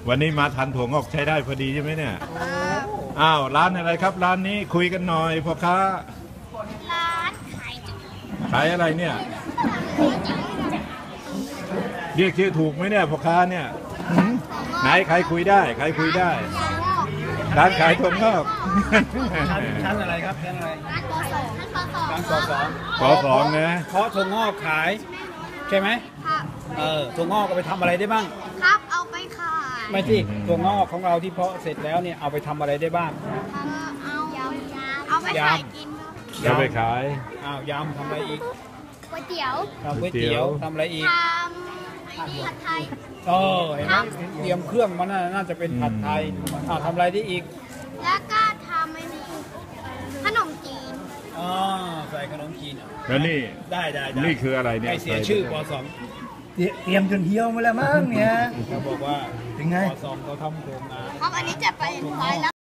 วันนี้มาทันถั่วงอกใช้ได้พอดีใช่ไหมเนี่ยครับอ้าวร้านอะไรครับร้านนี้คุยกันหน่อยพ่อค้าร้านขายจุ๊ขายอะไรเนี่ยเรียกชื่อถูกไหมเนี่ยพ่อค้าเนี่ยหืมไหนใครคุยได้ใครคุยได้ ร้านขายถั่วงอกชั้นอะไรครับชั้นอะไรร้านปอสองร้านปอสองชั้นปสองปอสองนะเพราะถั่วงอกขายใช่ไหมครับถั่วงอกเอาไปทำอะไรได้บ้างครับเอาไปขายไม่สิถั่วงอกของเราที่เพาะเสร็จแล้วเนี่ยเอาไปทำอะไรได้บ้างเอาไปขายกินจะไปขายอ้าวยำทำอะไรอีกก๋วยเตี๋ยวทำก๋วยเตี๋ยวทำอะไรอีกทำไอ้นี่ผัดไทยเห็นไหมเตรียมเครื่องมันน่าจะเป็นผัดไทยทำอะไรได้อีกแล้วก็ทำไอ้นี่ขนมจีนใส่ขนมจีนแล้วนี่ได้นี่คืออะไรเนี่ยไม่เสียชื่อปสองเตรียมจนเหี่ยวมาแล้วมั้งเนี่ยเขาบอกว่าเป็นไงปสองเขาทำโครงงานครับอันนี้จะไปไฟแล้ว